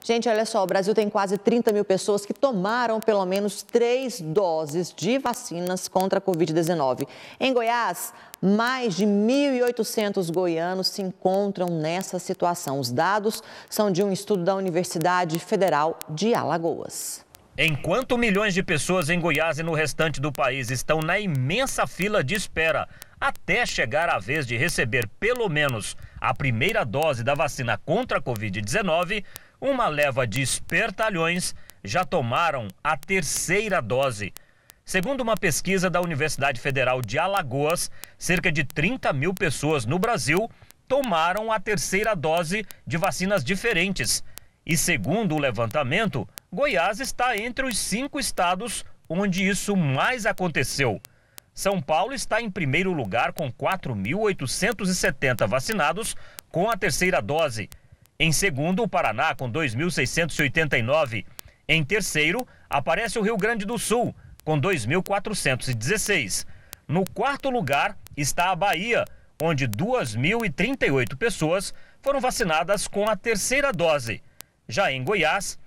Gente, olha só, o Brasil tem quase 30 mil pessoas que tomaram pelo menos 3 doses de vacinas contra a Covid-19. Em Goiás, mais de 1.800 goianos se encontram nessa situação. Os dados são de um estudo da Universidade Federal de Alagoas. Enquanto milhões de pessoas em Goiás e no restante do país estão na imensa fila de espera até chegar a vez de receber pelo menos a primeira dose da vacina contra a Covid-19, uma leva de espertalhões já tomaram a terceira dose. Segundo uma pesquisa da Universidade Federal de Alagoas, cerca de 30 mil pessoas no Brasil tomaram a terceira dose de vacinas diferentes. E segundo o levantamento, Goiás está entre os 5 estados onde isso mais aconteceu. São Paulo está em primeiro lugar com 4.870 vacinados com a terceira dose. Em segundo, o Paraná com 2.689. Em terceiro, aparece o Rio Grande do Sul com 2.416. No quarto lugar está a Bahia, onde 2.038 pessoas foram vacinadas com a terceira dose. Já em Goiás,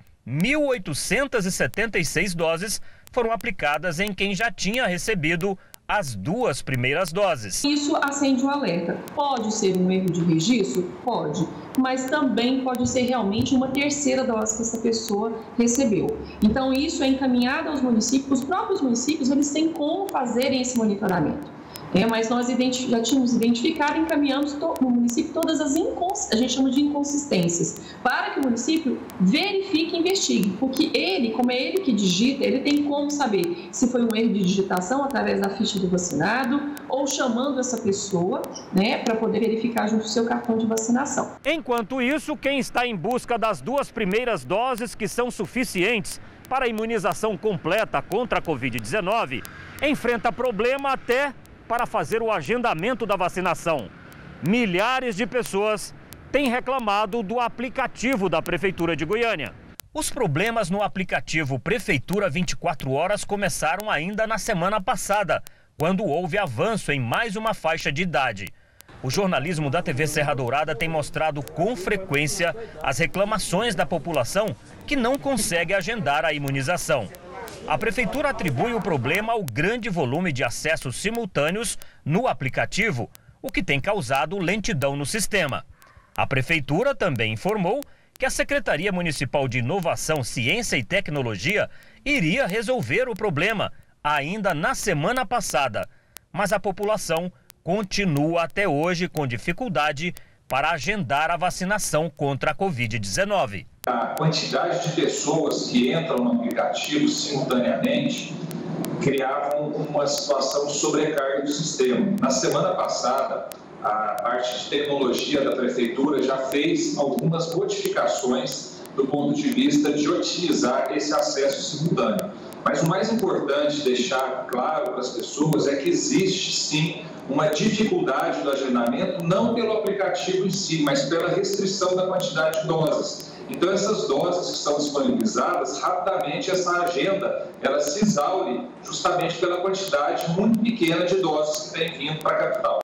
1.876 doses foram aplicadas em quem já tinha recebido as 2 primeiras doses. Isso acende um alerta. Pode ser um erro de registro? Pode. Mas também pode ser realmente uma terceira dose que essa pessoa recebeu. Então, isso é encaminhado aos municípios. Os próprios municípios, eles têm como fazerem esse monitoramento. Mas nós já tínhamos identificado e encaminhamos no município todas as a gente chama de inconsistências, para que o município verifique e investigue, porque ele, como é ele que digita, ele tem como saber se foi um erro de digitação através da ficha do vacinado ou chamando essa pessoa, para poder verificar junto ao seu cartão de vacinação. Enquanto isso, quem está em busca das 2 primeiras doses que são suficientes para a imunização completa contra a Covid-19, enfrenta problema até para fazer o agendamento da vacinação. Milhares de pessoas têm reclamado do aplicativo da Prefeitura de Goiânia. Os problemas no aplicativo Prefeitura 24 Horas começaram ainda na semana passada, quando houve avanço em mais uma faixa de idade. O jornalismo da TV Serra Dourada tem mostrado com frequência as reclamações da população que não consegue agendar a imunização. A Prefeitura atribui o problema ao grande volume de acessos simultâneos no aplicativo, o que tem causado lentidão no sistema. A Prefeitura também informou que a Secretaria Municipal de Inovação, Ciência e Tecnologia iria resolver o problema ainda na semana passada, mas a população continua até hoje com dificuldade para agendar a vacinação contra a Covid-19. A quantidade de pessoas que entram no aplicativo simultaneamente criavam uma situação de sobrecarga do sistema. Na semana passada, a parte de tecnologia da Prefeitura já fez algumas modificações do ponto de vista de otimizar esse acesso simultâneo. Mas o mais importante deixar claro para as pessoas é que existe sim uma dificuldade do agendamento, não pelo aplicativo em si, mas pela restrição da quantidade de doses. Então, essas doses que são disponibilizadas, rapidamente essa agenda ela se exaure justamente pela quantidade muito pequena de doses que vem vindo para a capital.